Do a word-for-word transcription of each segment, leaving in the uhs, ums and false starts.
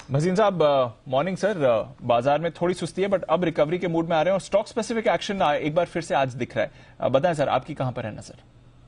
भसीन साहब, morning sir. बाजार में थोड़ी सुस्ती है बट अब रिकवरी के मूड में आ रहे हैं और स्टॉक स्पेसिफिक एक्शन एक बार फिर से आज दिख रहा है। बताएं सर, आपकी कहां पर है नजर?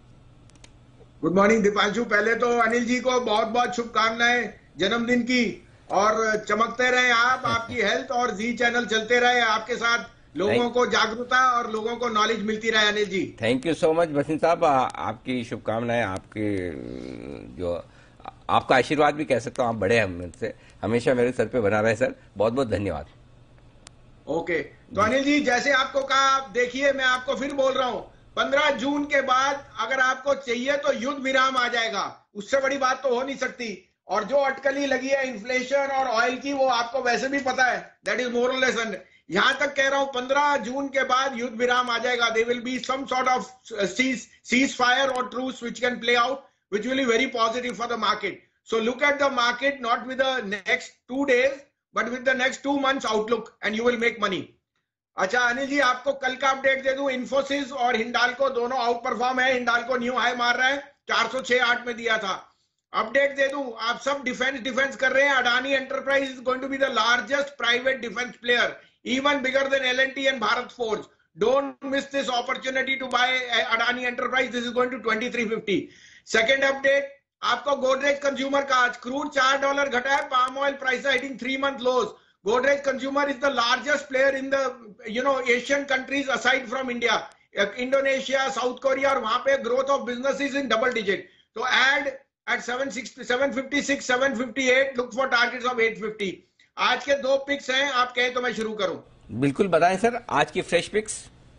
Good morning Deepanshu. पहले तो अनिल जी को बहुत बहुत शुभकामनाएं जन्मदिन की, और चमकते रहे आप, आपकी हेल्थ और जी चैनल चलते रहे आपके साथ, लोगों को जागरूकता और लोगों को नॉलेज मिलती रहे। Anil ji thank you so much Bhasin साहब, आपकी शुभकामनाएं, आपके जो आपका आशीर्वाद भी कह सकता हूं, आप बड़े हम से हमेशा मेरे सर पे बना रहे सर, बहुत बहुत धन्यवाद। ओके, तो अनिल जी जैसे आपको कहा, देखिए मैं आपको फिर बोल रहा हूं, पंद्रह जून के बाद अगर आपको चाहिए तो युद्ध विराम आ जाएगा, उससे बड़ी बात तो हो नहीं सकती। और जो अटकली लगी है इन्फ्लेशन और ऑयल की, वो आपको वैसे भी पता है, दैट इज मोर और लेस। यहां तक कह रहा हूं पंद्रह जून के बाद युद्ध विराम आ जाएगा। They will be some sort of cease fire और truce which can play out, which will be very positive for the market. So look at the market not with the next two days but with the next two months outlook and you will make money. अच्छा अनिल जी, आपको कल का update दे दूं, इन्फोसिस और हिंडाल्को दोनों out perform है। Hindalco new high मार रहा है, चार सौ छह आठ में दिया था। अपडेट दे दूं, आप सब डिफेंस डिफेंस कर रहे हैं। Adani Enterprise is going to be the largest private defence player, even bigger than L and T and Bharat Forge. Don't miss this opportunity to buy Adani Enterprise. This is going to twenty-three fifty. Second update, आपको Godrej consumer का आज crude चार dollar घटा है, palm oil price hitting three month lows. Godrej Consumer is the largest player in the you know Asian countries aside from India, Indonesia, South Korea, और वहां पे growth of business is in double digit. तो add at seven sixty, seven fifty six, seven fifty eight, look for targets of eight fifty. आज के दो pics हैं, आप कहें तो मैं शुरू करूं? बिल्कुल बताएं सर, आज की फ्रेश पिक्स.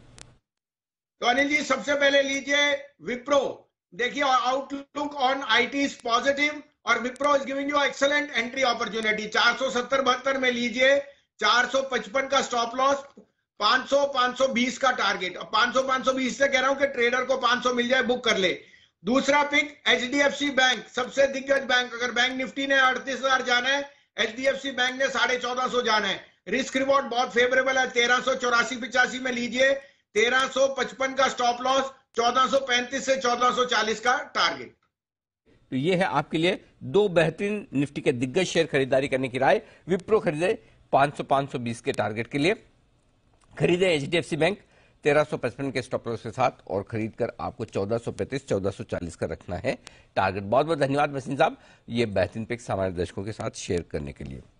तो अनिल जी सबसे पहले लीजिए विप्रो. देखिए outlook on IT is positive और Wipro is giving you excellent entry opportunity. चार सौ सत्तर बहत्तर में लीजिए, चार सौ पचपन का स्टॉप लॉस, पांच सौ पांच सौ बीस का टारगेट. अब पांच सौ पांच सौ बीस से कह रहा हूं कि ट्रेडर को पांच सौ मिल जाए, बुक कर ले. दूसरा पिक एचडीएफसी बैंक, सबसे दिग्गज बैंक. अगर बैंक निफ्टी ने अड़तीस हजार जाना है, एचडीएफसी बैंक ने साढ़े चौदह सौ जाना है. रिस्क रिवॉर्ड बहुत फेवरेबल है. तेरह सौ चौरासी पिचासी में लीजिए, तेरह सौ पचपन का स्टॉप लॉस, चौदह सौ पैंतीस से चौदह सौ चालीस का टारगेट. तो ये है आपके लिए दो बेहतरीन निफ्टी के दिग्गज शेयर खरीदारी करने की राय. विप्रो खरीदे पांच सौ पांच सौ बीस के टारगेट के लिए, खरीदे एचडीएफसी बैंक तेरह सौ पचपन के स्टॉप लॉस के साथ, और खरीद कर आपको चौदह सौ पैंतीस चौदह सौ चालीस का रखना है टारगेट. बहुत बहुत धन्यवाद वसीम साहब, ये बेहतरीन पिक्स हमारे दर्शकों के साथ शेयर करने के लिए.